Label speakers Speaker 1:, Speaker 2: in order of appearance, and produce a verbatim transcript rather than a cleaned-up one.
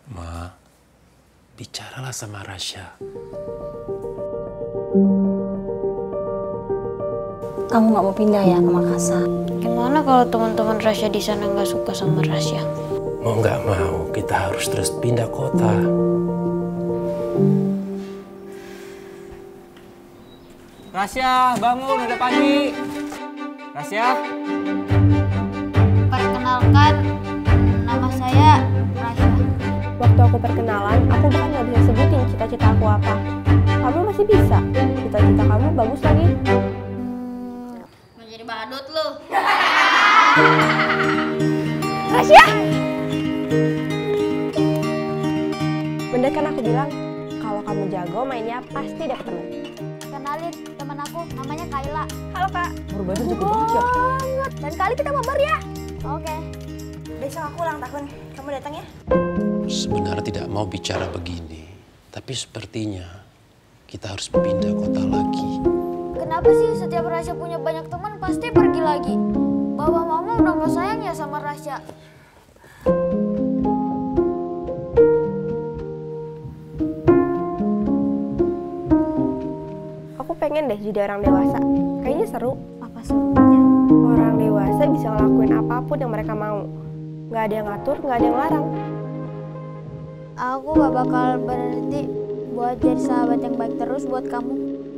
Speaker 1: Ma, bicaralah sama Rasya.
Speaker 2: Kamu nggak mau pindah ya ke Makassar?
Speaker 3: Gimana kalau teman-teman Rasya di sana nggak suka sama Rasya?
Speaker 1: Mau nggak mau, kita harus terus pindah kota.
Speaker 4: Rasya, bangun, udah pagi. Rasya.
Speaker 3: Perkenalkan, nama saya Rasya.
Speaker 5: Waktu aku perkenalan, aku bahkan nggak bisa sebutin cita-cita aku apa. Kamu masih bisa. Cita-cita kamu bagus lagi.
Speaker 3: Mau jadi badut lu.
Speaker 5: Rasya! Bener kan aku bilang, kalau kamu jago mainnya pasti dapet teman.
Speaker 3: Kenalin teman aku, namanya Kayla.
Speaker 5: Halo kak.
Speaker 4: Baru belajar jago banget ya.
Speaker 5: Dan kali kita mabar ya.
Speaker 3: Oke.
Speaker 5: Besok aku ulang tahun. Kamu datang ya?
Speaker 1: Sebenarnya tidak mau bicara begini, tapi sepertinya kita harus pindah kota lagi.
Speaker 3: Kenapa sih setiap Rasya punya banyak teman pasti pergi lagi? Baba mama udah gak sayang ya sama Rasya.
Speaker 5: Aku pengen deh jadi orang dewasa. Kayaknya seru.
Speaker 3: Apa serunya?
Speaker 5: Orang dewasa bisa ngelakuin apapun yang mereka mau. Nggak ada yang ngatur, nggak ada yang larang.
Speaker 3: Aku gak bakal berhenti buat jadi sahabat yang baik terus buat kamu.